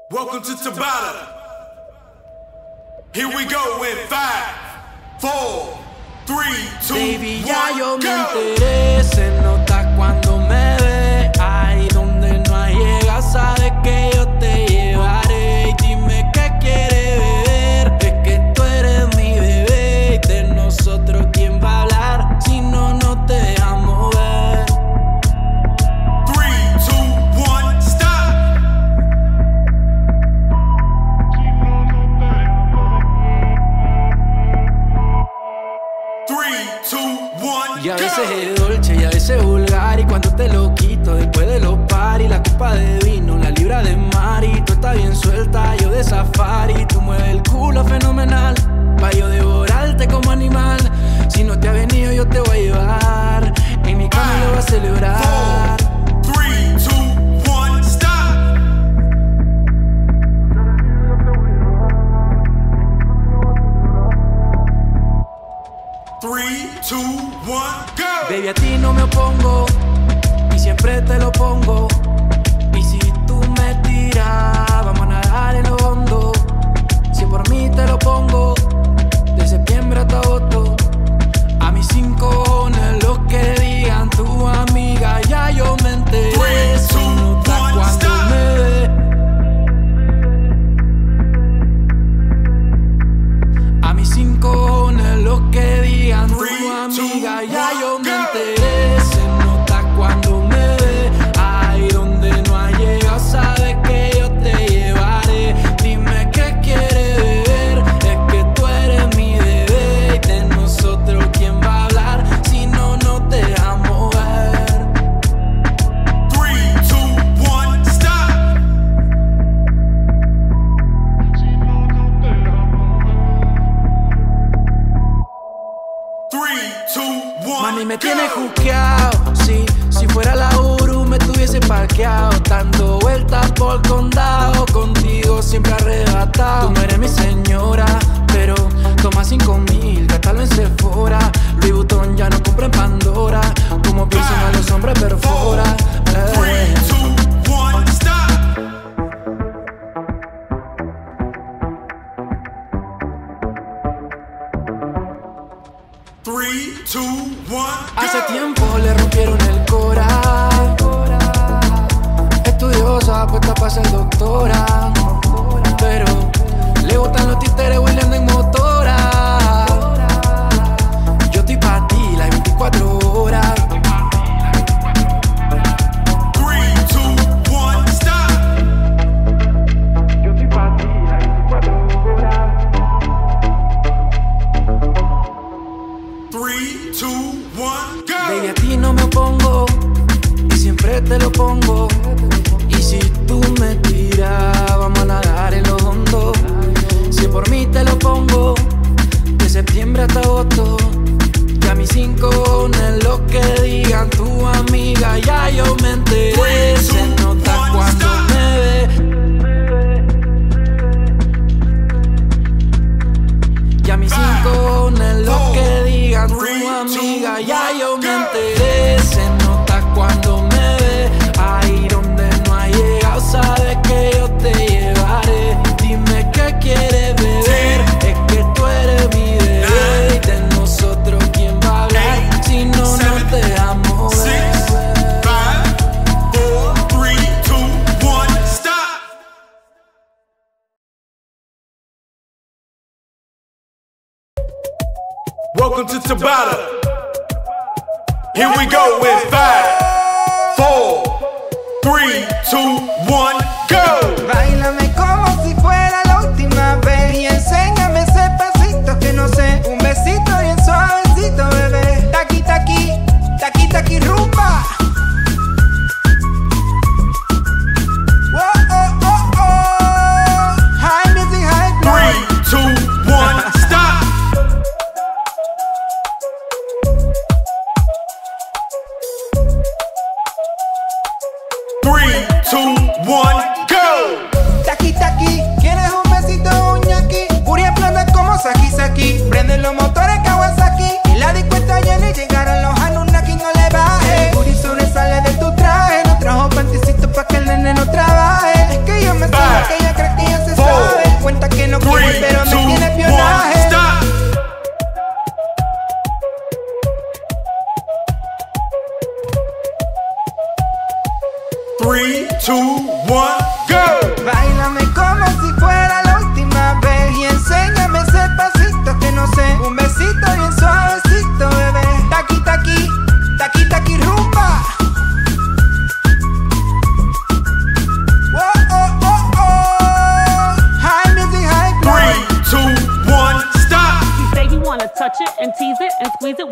Welcome to Tabata. Here we go in 5, 4, 3, 2, Baby, ya 1, yo me go. enteré, se nota cuando me ve. Ahí donde no hay llega, sabe que yo te llevaré. Y dime qué quiere beber, es que tú eres mi bebé. Y de nosotros quién va a hablar, si no, no te dejamos ver. 3, 2, 1, stop. 3, 2, 1, Y a veces go. es dolce y a veces vulgar. Y cuando te lo quito después de los paris, la copa de vino, la libra de mari. Tú estás bien suelta, yo de safari. Tú mueves el culo fenomenal, pa' yo devorarte como animal. Si no te ha venido yo te voy a llevar, en mi cama lo voy a celebrar. 3, 2, 1, stop. 3, 2, 1, go. Baby, a ti no me opongo y siempre te lo pongo. Y si tú me tiras, vamos a nadar en lo hondo. Si por mí te lo pongo, de septiembre hasta agosto. A mis 5 cojones lo que digan tu amiga, ya yo me enteré. 3, 2, Se nota 1, cuando stop. me ve. A mis 5 cojones lo que digan tu 3, 2, amiga, ya yo me 1, go. enteré. Se nota cuando me ve. Ahí donde no ha llegado, sabe que yo te llevaré. Dime qué quiere beber, es que tú eres mi bebé. Y de nosotros quién va a hablar, si no, no te dejamos ver. 3, 2, 1, stop. 3, 2, 1, Mami, me go. tienes juqueado, sí. Si fuera la Uru me tuviese parqueado, dando vueltas por el condado, contigo siempre arrebatado. Tú no eres mi señora, pero toma 5,000, gástalo en Sephora. Louis Vuitton ya no compra en Pandora, como piensan a los hombres perfora. 3, 2, 1, stop. 3, 2, 1, Hace go. tiempo le rompieron el cora. Estudiosa, puesta para ser doctora. Pero le botan los títeres hueleando en motora. Yo estoy pa' ti las 24 horas. 3, 2, 1, stop. Yo estoy pa' ti las 24 horas. 3, 2, 1, Baby, go. a ti no me opongo y siempre te lo pongo. Y si tú me tiras, vamos a nadar en lo hondo. Si por mí te lo pongo, de septiembre hasta agosto. Ya mis 5 cojones lo que digan tu amiga, ya yo me enteré. Se nota cuando me ve. Ya mis 5 cojones lo que digan tu amiga, ya yo me enteré. Se nota cuando me ve. Ahí donde no ha llegado, sabe que yo te llevaré. Dime qué quieres beber, es que tú eres mi bebé. Y de nosotros quién va a hablar, si no, no te dejamos 6, ver. 5, 4, 3, 2, 1, stop. Welcome to Tabata. Here we go in 5, 4, 3, 2, 1, go. Báilame como si fuera la última vez y enséñame ese pasito que no sé. Un besito bien suavecito, bebé. Taqui, taqui, taqui, taqui, rumba. Oh, oh, oh, oh. High music, high blow. 3, 2, 1, stop. 3, 2, 1,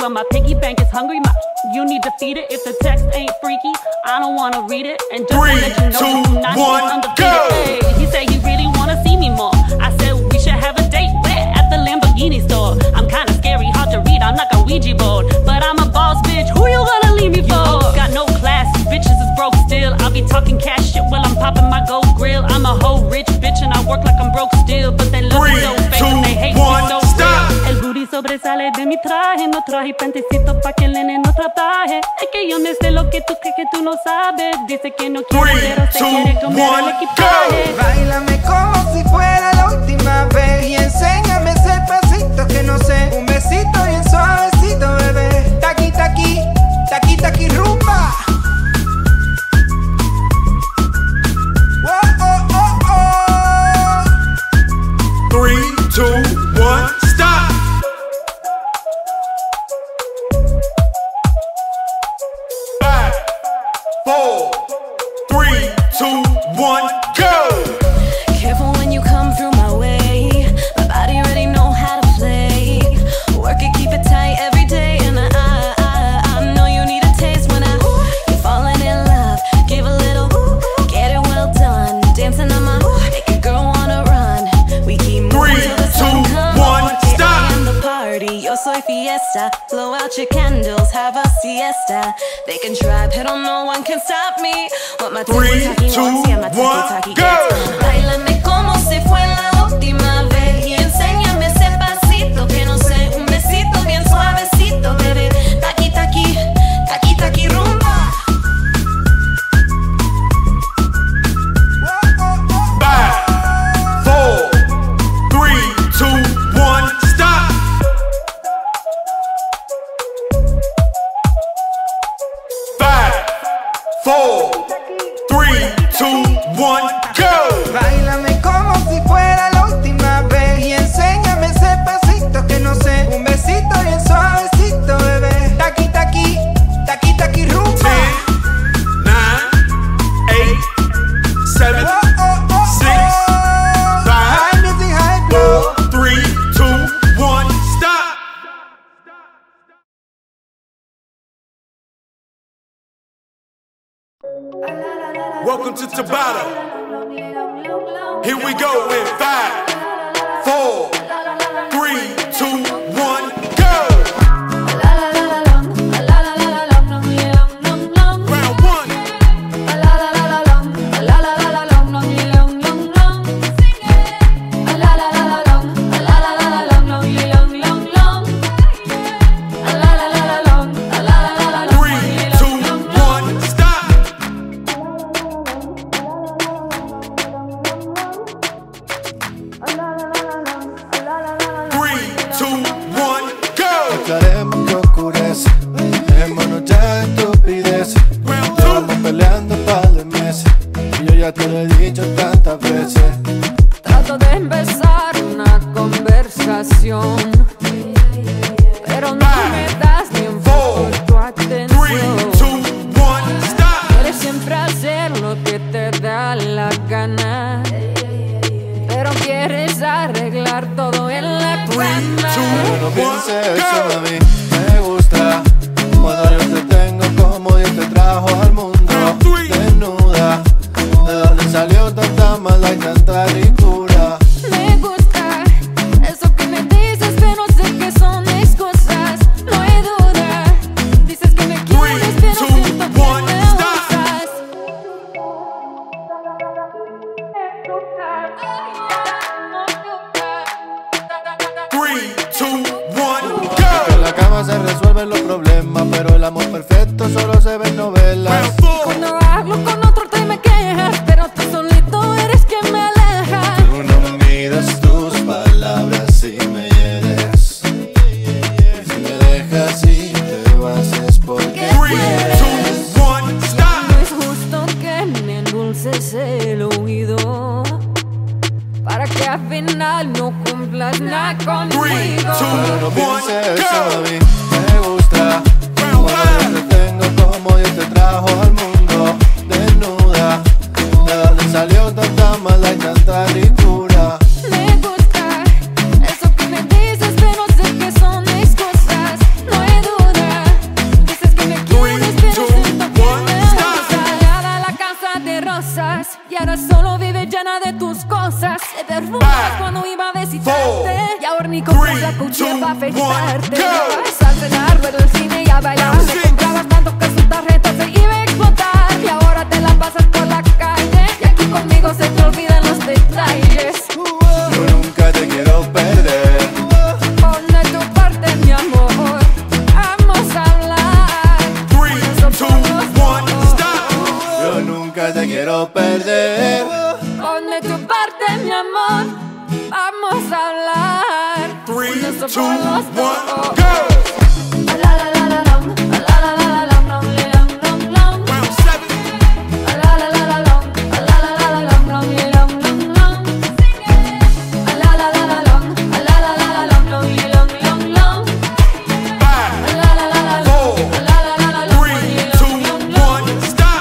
but my piggy bank is hungry. You need to feed it. If the text ain't freaky, I don't wanna read it. And just to let you know, 3, 2, 1, go! Hey, he said he really wanna see me more. I said we should have a date where? At the Lamborghini store. I'm kinda scary, hard to read, I'm like a Ouija board. But I'm a boss bitch, who you gonna leave me for? Got no class, bitches is broke still. I'll be talking cash shit while I'm popping my gold grill. I'm a whole rich bitch and I work like I'm broke still. But they love me so fake and they hate me so real. El booty sobresale de mi traje, no traje pantecito pa' que el nene no trabaje. Es que yo me sé lo que tú crees que tú no sabes. Dice que no quiere, pero se quiere comer el equipaje. Báilame como si fuera la última vez y enséñame ese pasito que no sé. Un besito bien suavecito, bebé. Taqui, taqui, taqui, taqui, rumba. Oh, oh, oh, oh. 3, 2, 1, stop! Five, 4, 3, 2, 1, go! Careful when you come through my way. My body already know how to play. Work it, keep it tight every day. And I know you need a taste when you're falling in love. Give a little, get it well done. Dancing on my, make a girl wanna run. We keep moving till the sun comes. 3, 2, 1, stop! In the party, yo soy fiesta. Blow out your candles, have a siesta. They can try, pero no one can stop me. What my 3, 2, 1, go! Báilame como si fuera la última vez y enséñame ese pasito que no sé, un besito bien suavecito, bebé. Taqui, taqui, taqui, taqui, rumba. 5, 4, 3, 2, 1, stop! 5, 4, 3, 2, 1, go! Báilame como si fuera la última vez y enséñame ese pasito que no sé. Un besito bien suavecito, bebé. Taqui, taqui, taqui, taqui, rumba. 10, 9, 8, 7, Oh, oh, oh, 6, oh. 5, High music, high blow. 4, 3, 2, 1, stop! Welcome to Tabata. Here we go in 5, 4, 3, 2, 1, go! Round 1. 3, 2, 1, stop! 3, 2, 1, go! Aclaremos que oscurece, dejémonos ya de estupidez. Round Llevamos 2. peleando un par de meses y yo ya te lo he dicho tantas veces. Trato de empezar una conversación, pero no me das ni un poco tu 3, atención. 2, 1, stop! Quieres siempre hacer lo que te da la gana, pero quieres arreglar todo en la cama. Pero no pienses eso, Go! mami, me gusta cuando yo te tengo como Dios te trajo al mundo. Desnuda, ¿de dónde salió tanta maldad y tanta ricura? Me gusta eso que me dices, pero sé que son excusas. No hay duda, dices que me quieres, pero 2, siento que 1, me stop. usas. 3, 2, 1, En go! la cama se resuelven los problemas, pero el amor perfecto solo se ve en novelas. Round 4. Cuando hablo con otro te me quejas, pero tú solito eres quien me aleja. Tú no miras tus palabras y me hieres. Y si me dejas y te vas es porque 3, 2, 1, No stop! es justo que me endulces el oído, para que al final no cumplas nada conmigo. 3, 2, Pero no 1, pienses eso, go! mami, me gusta Round cuando yo 5. te tengo como Dios te trajo al mundo. Desnuda, ¿de dónde salió tanta maldad y tanta ricura? Me gusta eso que me dices, pero sé que son excusas. No hay duda. solo vives llena de tus cosas. Te perfumas cuando iba a visitarte. Y ahora ni compras la cuchilla para afeitarte. Vas a cenar, ver el cine y a bailar. Me comprabas tanto que su tarjeta se iba a explotar. Y ahora te la pasas por la calle. Y aquí conmigo se te olvidan los detalles. Yo nunca te quiero perder. Pon de tu parte, mi amor. Vamos a hablar. 3, 2, 1, stop. Yo nunca te quiero perder. Pon de tu parte, mi amor. Vamos a hablar. 3, 2, 1, go. go. La la la la lam, la la la la lam, lam lam lam lam. Round 7. La la la la lam, la la la la lam, lam lam lam lam. La la la la lam, la la la la lam, lam lam lam lam. 5, La la la la lam, 4, la la la la lam, 3, 2, 1, stop.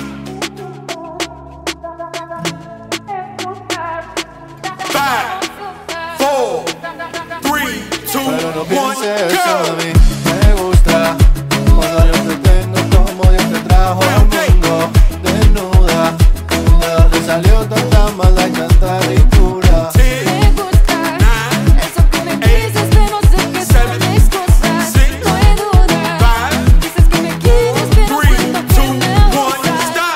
5, 4, 3, 2, Pero no 1, pienses eso go. de mí. Me gusta cuando yo te tengo como Dios te trajo al mundo. Desnuda, de donde salió tanta maldad y tanta ricura. 10, me gusta eso que me dices, pero sé que son excusas. No hay duda. Dices que me quieres, pero 3, siento que 2, me 1, abusas. stop.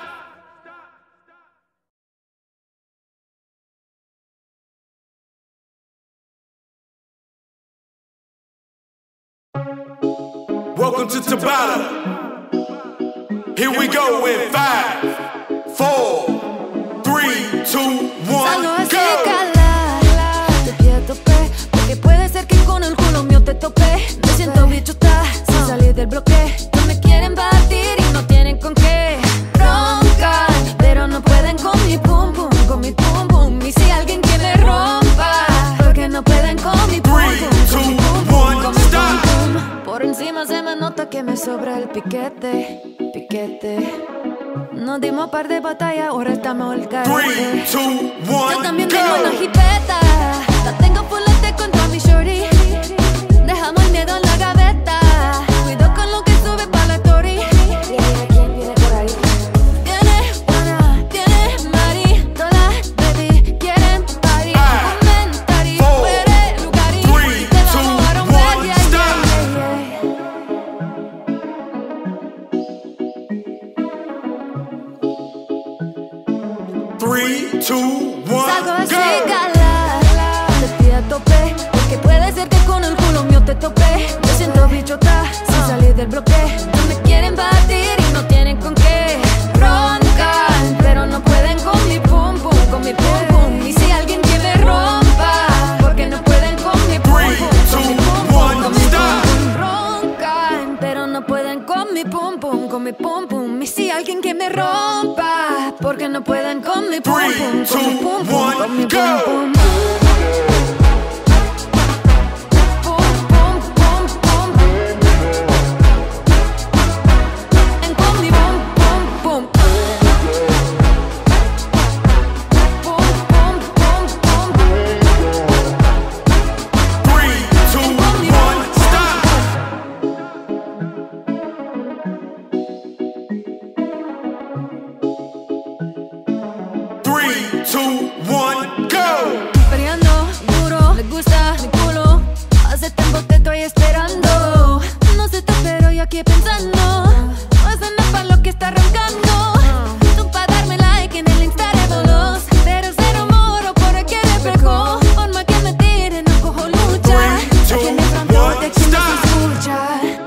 Welcome to Tabata. Here we go in 5, 4, 3, 2, 1, Salgo a go. calar, te pie a tope, porque puede ser que con el culo mío te tope. Me siento bichota, sin salir del bloque. No me quieren batir y no tienen con qué roncar, pero no pueden con mi pum pum, con mi pum pum. Y si alguien que me rompa, porque no pueden con mi pum pum, con mi pum pum, con mi pum pum. Por encima se me nota que me sobra el piquete, piquete. Nos dimos par de batallas, ahora estamos al 3, carete. 2, 1, Yo también tengo una go. jipeta, la tengo fulete contra mi shorty. Dejamos el miedo en la gaveta, cuido con lo que sube pa' la story. ¿Quién viene por ahí? Viene Juana, viene Mari, todas baby quieren party. Comentario, 4, fuere lugar y 3, te vamos a 2, romper, 1, yeah, stop. yeah, yeah. 3, 2, 1, Salgo a go. calar, te pie a tope, porque puede ser que con el culo mío te tope. Me siento bichota, sin salir del bloque. No me quieren batir y no tienen con qué roncar, pero no pueden con mi pum pum, con mi pum pum. Y si alguien que me rompa, porque no pueden con mi pum pum, con mi pum pum, con mi pum pum. Roncar, pero no pueden con mi pum pum, con mi pum pum. Y si alguien que me rompa, porque no pueden con mi pum pum, con mi pum pum, con mi pum pum. Pum, pum, pum, pum. And con mi pum, pum, pum. Pum, pum, pum, pum. 3, 2, 1, stop. 3, 2, 1, go. Peleando duro, le gusta mi culo. Hace tiempo te estoy esperando. No sé tú, pero yo aquí pensando. No es nada para lo que está roncando. Tú pa' darme like en el Insta revolos, pero cero moro por aquí reflejo. Por más que me tire, no cojo lucha. Aquí en el fronto de quien no se escucha.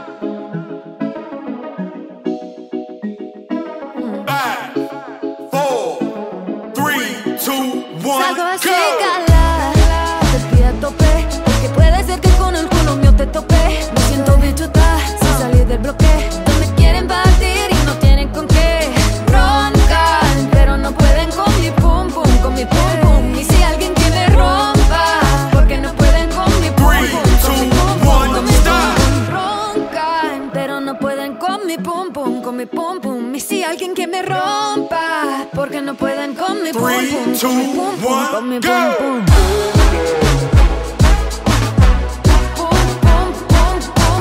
5, 4, 3, 2, 1, Salgo a go. calar, te pie a tope, porque puede ser que con el culo mío te tope. Me siento bichota, sin salir del bloque. No me quieren batir y no tienen con qué roncar, pero no pueden con mi pum pum, con mi pum pum. Y si alguien que me rompa, porque no pueden con mi pum pum, con mi pum pum, con mi pum pum. Roncar, pero no pueden con mi pum pum, con mi pum pum. Y si alguien que me rompa, porque no pueden con mi pum 3, pum, 2, con mi pum pum, con mi 1, pum go. pum. Pum, pum, pum, pum.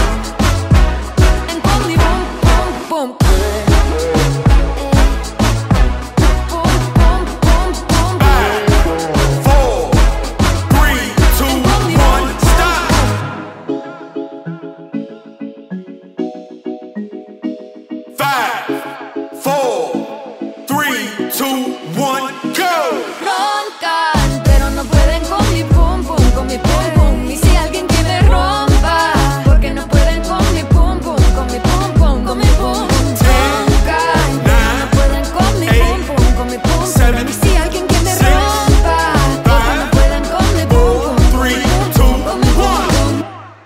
And con mi pum pum, pum. 3, 2, 1, go! Roncan, pero no pueden con mi pum pum, con mi pum pum. Y si alguien que me rompa, porque no pueden con mi pum pum, con mi pum pum, con mi pum pum. Roncan, pero no pueden con mi pum pum, con mi pum pum. Y si alguien que me rompa, porque no pueden con mi pum pum, 3, 2, con mi pum pum.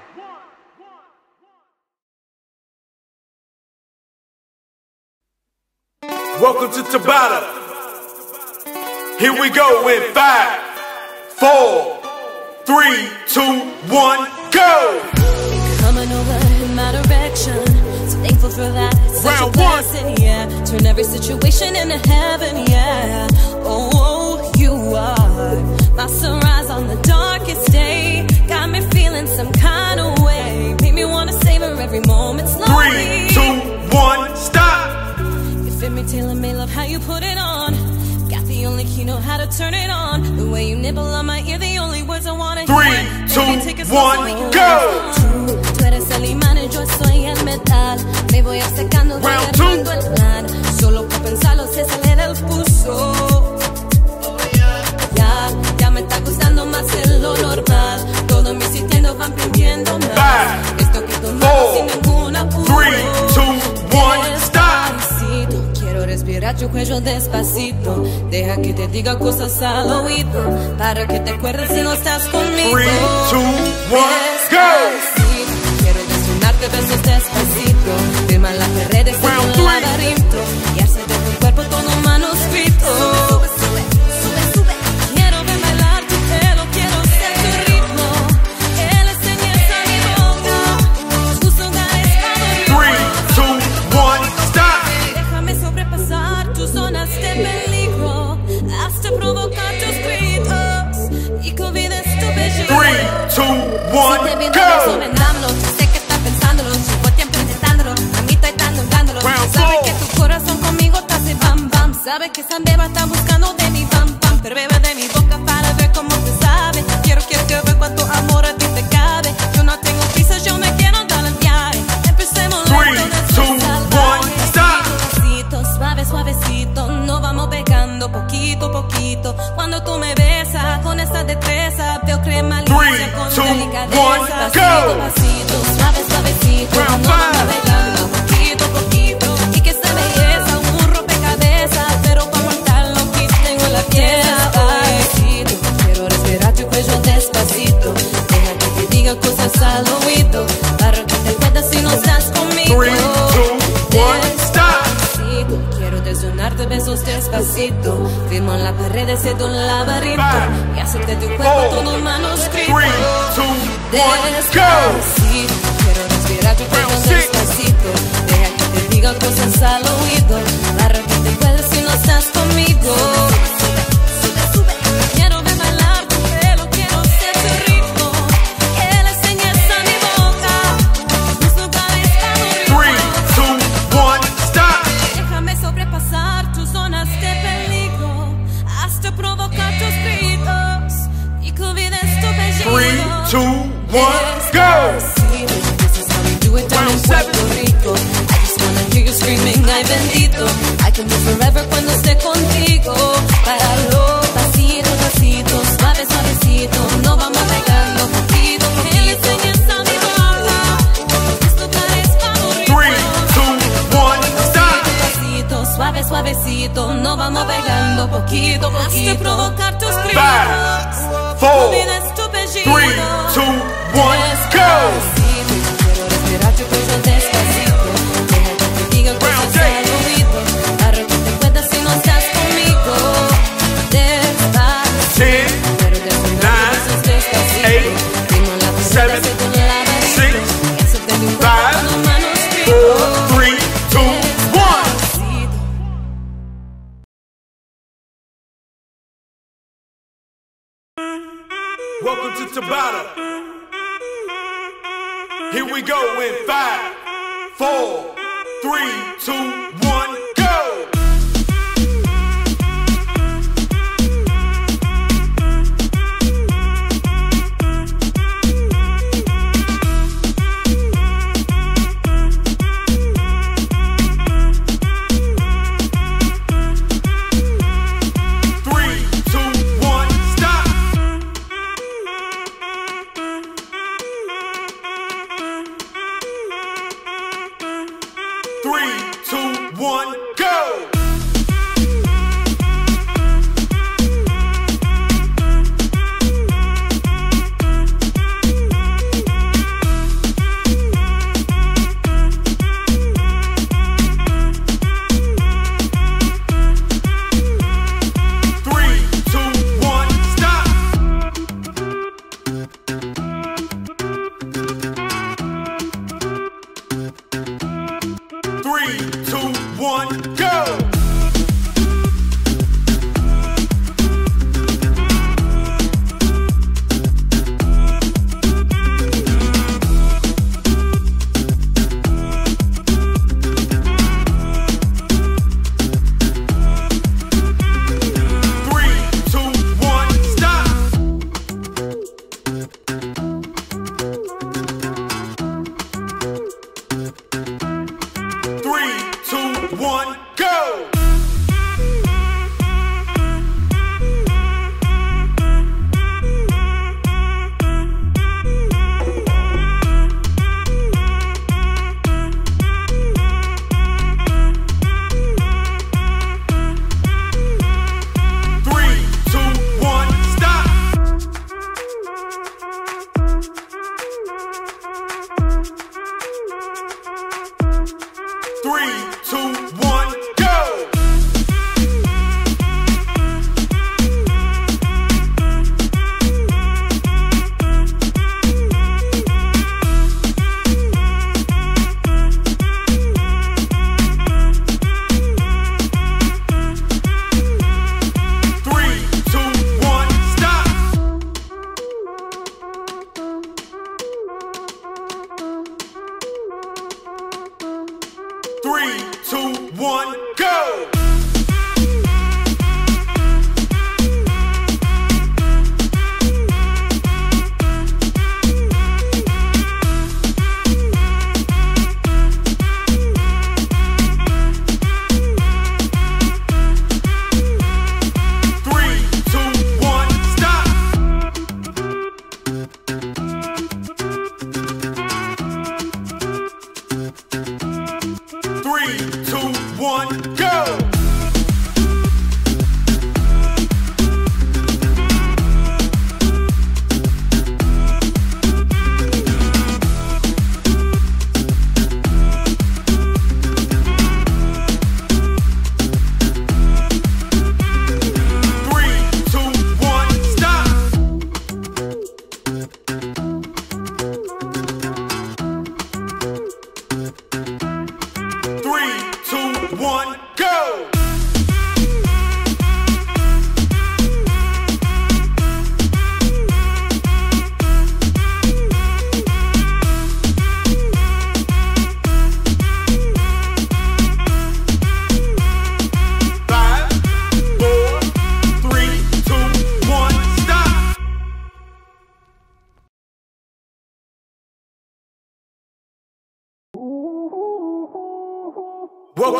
Welcome to Tabata. Here we go in 5, 4, 3, 2, 1, go! Coming over in my direction, so thankful for that. It's such a blessing, yeah. Turn every situation into heaven, yeah. Oh, you are my sunrise on the darkest day. Got me feeling some kind of way. Made me wanna savor every moment slowly. 3, 2, 1, stop! Fit me, tailor me, love how you put it on. Got the only key, know how to turn it on. The way you nibble on my ear, the only words I wanna hear. 3, 2, 1, go! Tú eres el imán y yo soy el metal. Me voy obcecando, voy agarrando el plan. Solo por pensarlo se sale del pulso. Ya me está gustando más de lo normal. Todos mis sintiendo van pidiendo más. Esto que tomamos sin ningún apuro. 3, 2, 1, stop! Quiero respirar tu cuello despacito. Deja que te diga cosas al oído, para que te acuerdes si no estás conmigo. 3, 2, 1, go! Quiero desnudarte besos despacito. Firma las paredes en un laberinto y hacer de tu cuerpo todo un manuscrito. Sube. Quiero ver bailar tu pelo, quiero ser tu ritmo. Él es a mi boca, tus lugares favoritos. 3, 2, 1, stop! Déjame sobrepasar tus zonas de peligro, hasta provocar tus gritos y que olvides tu belleza. 3, 2, 1, Si te vi go! vendándolo, yo sé que estás pensándolo. Llevo tiempo intentándolo, a mí estoy tan dándolo. Sabes que tu corazón conmigo te hace bam bam. Sabes que esa beba está buscando de mi bam bam. Pero bebe de mi boca para ver cómo te sabe. Quiero ver cuánto amor a ti te cabe. Yo no tengo prisa, yo me quiero dar el viaje. Empecemos 3, 2, 1, stop! Suave, suavecito, nos vamos pegando poquito a poquito. Cuando tú me besas con esa destreza, veo crema limpia con 3, 2, 1, delicadeza. go! Pasito, suave, suavecito, nos vamos pegando poquito a poquito. Y que esa belleza, un rompecabezas, pero para montarlo aquí tengo la pieza. Ay, quiero respirar tu cuello despacito. Deja que te diga cosas al oído, para que te acuerdes si no estás conmigo. 3, 2, 1, stop! Quiero desnudarte besos despacito. Firmo en las paredes de un laberinto y hacerte de tu cuerpo todo un manuscrito. 3, 2, 1, go! Despacito, quiero respirar tu cuello despacito. Deja que te diga cosas al oído, para que te acuerdes si no estás conmigo. Sube. Quiero ver bailar tu pelo, quiero ser tu ritmo. Que le enseñes a mi boca tus lugares favoritos. 3, 2, 1, stop! Déjame sobrepasar tus zonas de peligro, hasta provocar tus gritos y que olvides tu belleza. 3, 2, 1, go! This is how we do it down in Puerto Rico. I just wanna hear you screaming, ay bendito. I can live forever cuando esté contigo. Páralo, pasito, pasito, suave, suavecito. No vamos pegando poquito, poquito. Él enseñas a mi boca tus lugares favoritos. 3, 2, 1, stop! Pasito, suave, suavecito. No vamos pegando poquito, poquito. Hasta provocar tus gritos. 5, 4, 3, 2, 1, go! Quiero respirar tu cuello despacito. Deja que te diga cosas al oído, para que te acuerdes si no estás conmigo. Despacito. 10, Quiero desnudarte besos despacito. 8, Firmo en las paredes de un laberinto y hacerte de un cuerpo todo un manuscrito. 4, 3, 2, 1. Welcome to Tabata. Here we go in 5, 4, 3, 2, 1, go!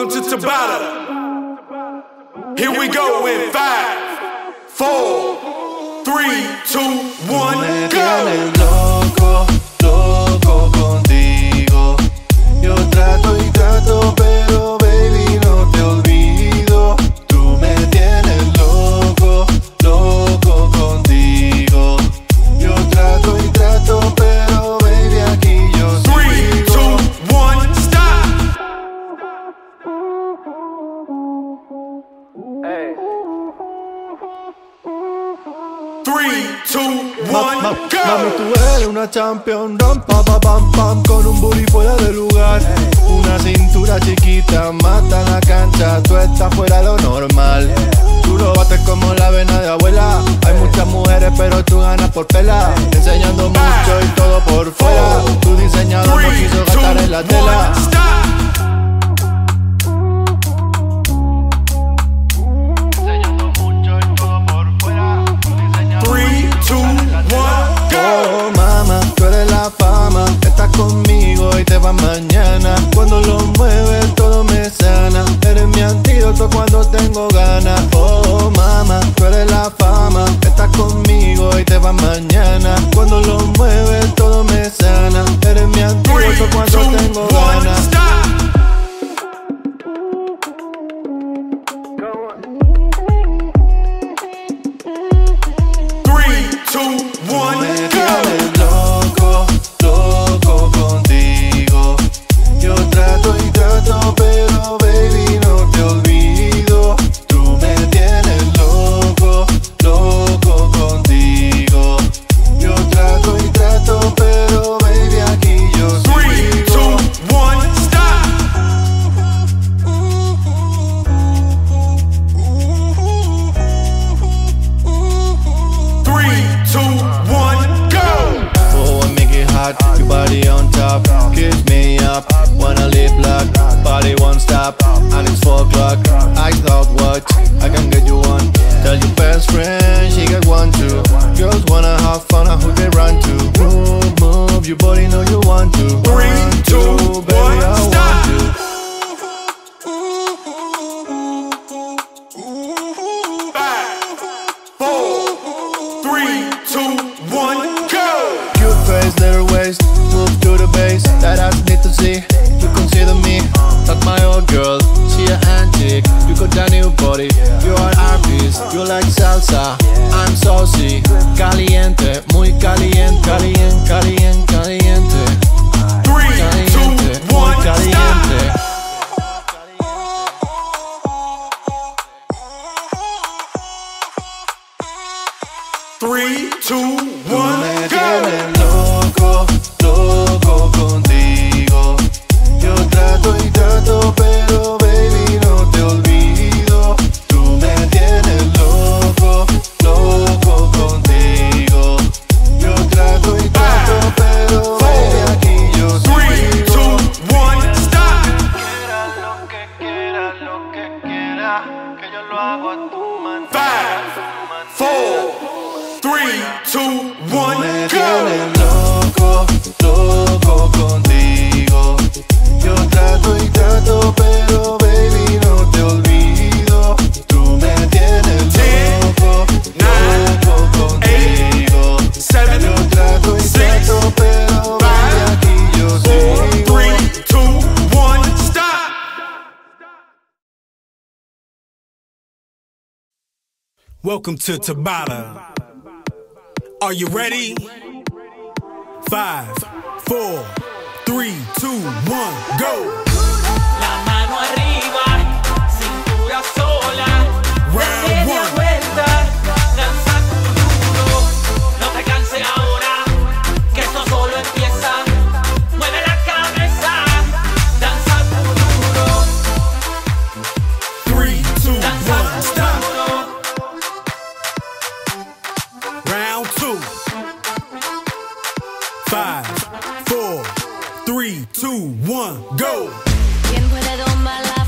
Welcome to Tabata. Here we go in 5, 4, 3, 2, 1, Me go. tienes loco, loco contigo. Yo trato y trato, pero baby no te olvido. Tú me tienes loco, loco contigo. Yo trato y trato, pero baby aquí yo 3, sigo. 2, 1, stop. 3, 2, 1, Mami, go. tú eres una champion, ram, pa, pa, pam, pam, con un booty fuera de lugar. Una cintura chiquita, mata la cancha, tú estás fuera de lo normal. Tú lo bates como la vena de abuela. Hay muchas mujeres, pero tú ganas por pela. Enseñando mucho y todo por fuera. Tu diseñador no 3, quiso 2, gastar en la 1, tela. stop. Enseñando mucho y todo por fuera. Tu diseñador 3, 2, 1, go. Oh, mama, tú eres la fama. Estás conmigo y te vas mañana. Cuando lo mueves todo me sana. Eres mi antídoto cuando tengo ganas. Oh, mama, tú eres la fama. Estás conmigo y te vas mañana. Cuando lo mueves todo me sana. Eres mi 3, antídoto 2, cuando tengo 1, ganas. stop. Me tienes loco, loco contigo. Yo trato y trato, pero baby no te olvido. Tú me tienes loco, loco contigo. Yo trato y trato, pero baby aquí yo 3, 2, sigo. 1, stop. 3, 2, 1, go. Oh, I make it hot, your body on top. Kiss me up, wanna live luck. Body won't stop, and it's 4 o'clock. I thought what, I can get you one. Tell your best friend, she got one too. Girls wanna have fun, and who they run to. Move, move, your body know you want to. 3, 2, 1, baby, I want stop. you. 5, 4, 3, 2, 1, go. Cute face, little waist, move to the base. That I need to see. You consider me, not my old girl. She an antique. You got that new body. You are artist. You like salsa. I'm saucy, caliente, muy caliente, caliente, caliente, caliente, 3, caliente, 2, muy 1, caliente. stop. 3, 2, 1, Me go. tienes loco, loco contigo. Yo trato y trato, pero baby no te olvido. Tú me tienes loco, loco contigo. Yo trato y trato, pero baby aquí yo 3, 2, sigo. 1, stop. Quiera lo que quiera, lo que quiera, que yo lo hago a tu manera. 5, 4, 3, 2, 1, Me go. tienes loco, loco contigo. Yo trato y trato, pero baby no te olvido. Tú me tienes 10, loco, 9, loco contigo. 7, Yo trato y 6, trato, pero baby aquí yo 4, sigo. 3, 2, 1, stop. Welcome to Tabata. Are you ready? 5, 4, 3, 2, 1, go. La mano arriba, cintura sola. Round Media 1. vuelta, danza duro. No te canses ahora, que esto solo empieza. Mueve la cabeza, danza duro. 3, 2, Danza 1, stop. duro. Round 2. 5, 4, 3, 2, 1, go. ¿Quién puede domar la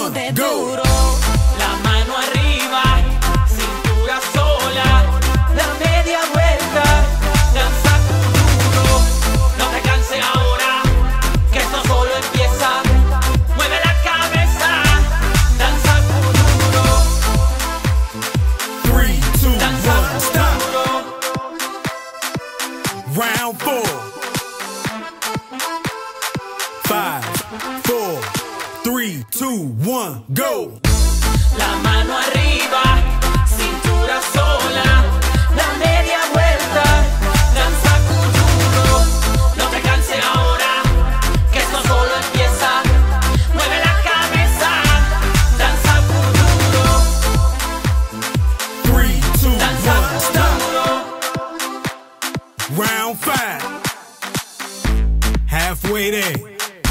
sacude go. duro. La mano arriba, cintura sola. La media vuelta, danza duro. No te canses ahora, que esto solo empieza. Mueve la cabeza, danza duro. 3, 2, Danza 1, stop. duro. Round 4. 5, 4, 3, 2, 1, go. La mano arriba, cintura sola. La media vuelta, danza duro. No te canses ahora, que esto solo empieza. Mueve la cabeza, danza duro. 3, 2, Danza 1, stop. duro. Round 5. Halfway there.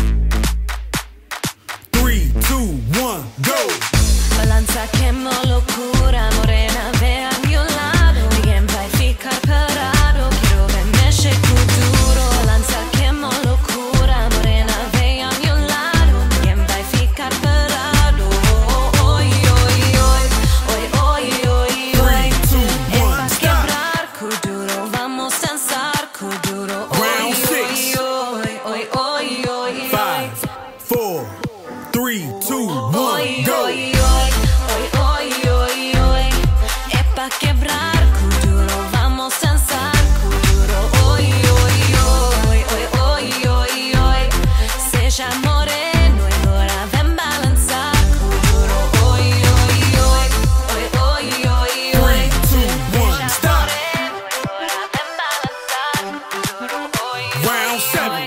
3, 2, 1, go. Balanza quemo locura, morena, ve a mi lado. Alguien va a ficar parado, quiero ver mexe duro. Balanza quemo locura, morena, ve a mi lado. Alguien va a ficar parado. Hoy, hoy, hoy, hoy, hoy, hoy, hoy. 3, 2, Es 1, pa' stop. quebrar kuduro, vamos a danzar kuduro. Round Hoy, 6. hoy, hoy, hoy, hoy, 5, 4, 3, 2, 1, go. hoy, es pa' quebrar kuduro, vamos a danzar kuduro. Hoy, seja moreno y ahora ven balanzar kuduro. Hoy, 3, 2, 1, stop. moreno y ahora ven balanzar kuduro. Round 7.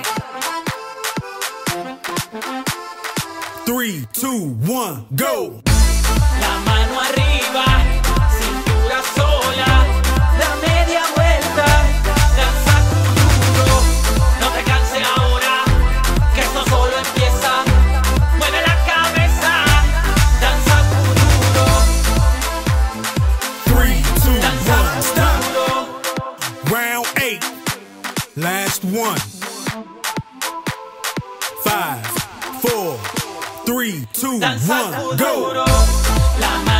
3, 2, 1, go. La mano arriba, cintura sola. La media vuelta, danza duro. No te canses ahora, que esto solo empieza. Mueve la cabeza, danza duro. 3, 2, Danza 1, stop. duro. Round 8. Last one. 5, 4, 3, 2, Danza 1, go. duro. La mano